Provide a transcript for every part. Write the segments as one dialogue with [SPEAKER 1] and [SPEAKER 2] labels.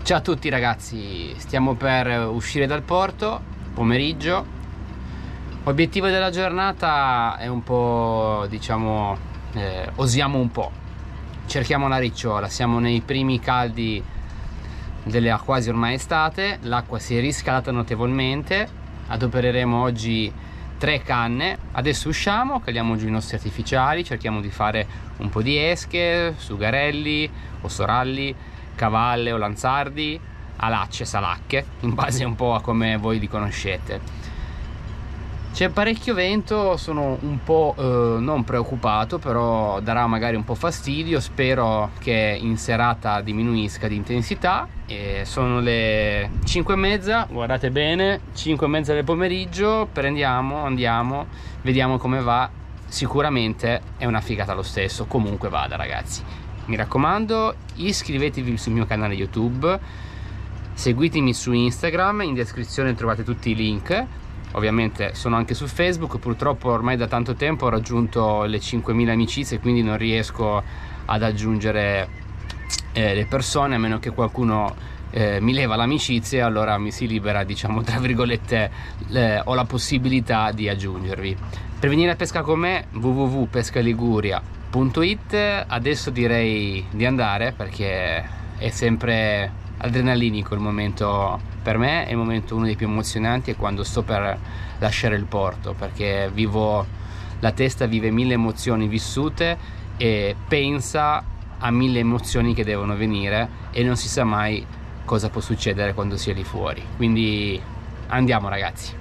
[SPEAKER 1] Ciao a tutti ragazzi, stiamo per uscire dal porto, pomeriggio. L'obiettivo della giornata è un po', diciamo, osiamo un po'. Cerchiamo la ricciola, siamo nei primi caldi della quasi ormai estate, l'acqua si è riscaldata notevolmente, adopereremo oggi 3 canne. Adesso usciamo, caliamo giù i nostri artificiali, cerchiamo di fare un po' di esche, sugarelli o soralli, cavalle o lanzardi, alacce, salacche, in base un po' a come voi li conoscete. C'è parecchio vento, sono un po' non preoccupato, però darà magari un po' fastidio. Spero che in serata diminuisca di intensità. E sono le 5:30, guardate bene, 5:30 del pomeriggio, andiamo, vediamo come va. Sicuramente è una figata lo stesso, comunque vada ragazzi. Mi raccomando, iscrivetevi sul mio canale YouTube, seguitemi su Instagram, in descrizione trovate tutti i link. Ovviamente sono anche su Facebook, purtroppo ormai da tanto tempo ho raggiunto le 5.000 amicizie, quindi non riesco ad aggiungere le persone, a meno che qualcuno mi leva l'amicizia, allora mi si libera, diciamo tra virgolette, ho la possibilità di aggiungervi. Per venire a pesca con me, www.pescaliguria.it. Adesso direi di andare perché è sempre adrenalinico il momento. Per me è il momento uno dei più emozionanti, è quando sto per lasciare il porto, perché la testa vive 1000 emozioni vissute e pensa a 1000 emozioni che devono venire e non si sa mai cosa può succedere quando si è lì fuori. Quindi andiamo ragazzi.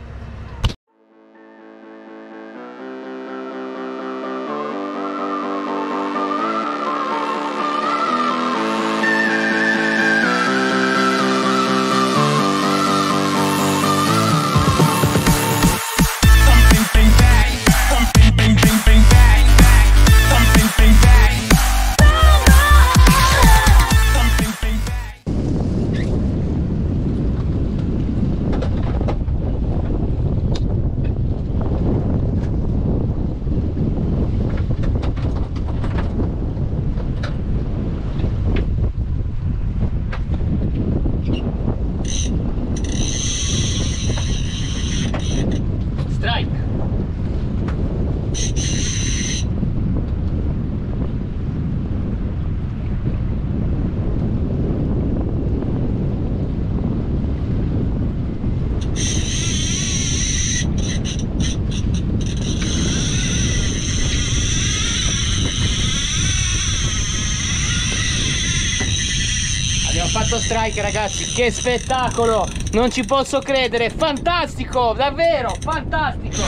[SPEAKER 1] Fatto strike ragazzi, che spettacolo, non ci posso credere, fantastico, davvero fantastico.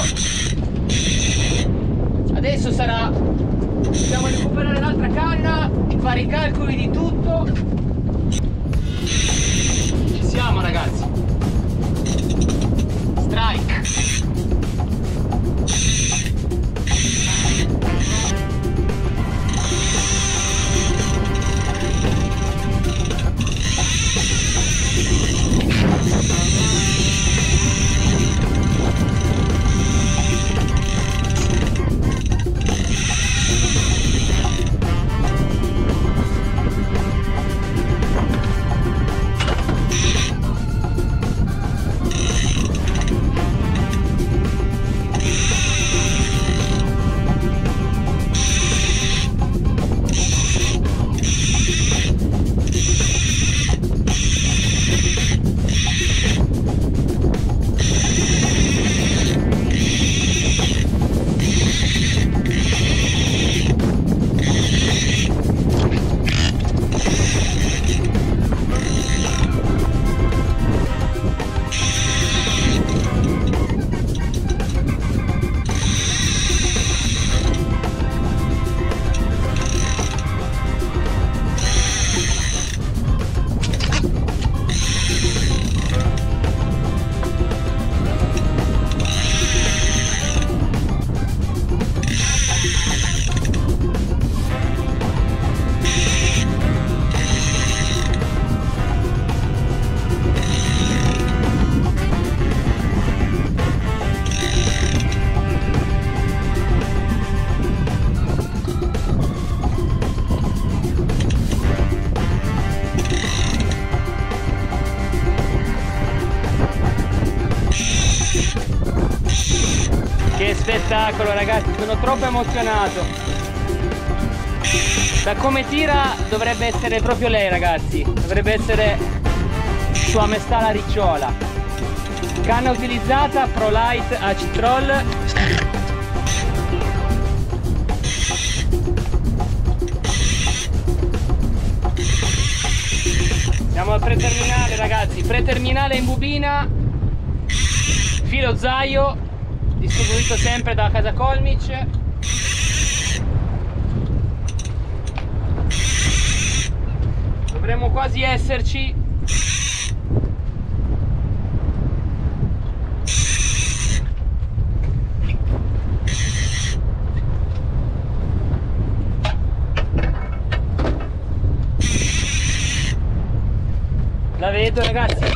[SPEAKER 1] Adesso dobbiamo recuperare l'altra canna, fare i calcoli di tutto. Ci siamo ragazzi, strike.
[SPEAKER 2] spettacolo ragazzi, sono troppo emozionato. Da come tira dovrebbe essere proprio lei ragazzi, dovrebbe essere Sua Maestà la Ricciola. Canna utilizzata ProLite Acid-Troll. Siamo al preterminale ragazzi, preterminale in bobina, filo zaio, distribuito sempre da Casa Colmic. Dovremmo quasi esserci. La vedo ragazzi.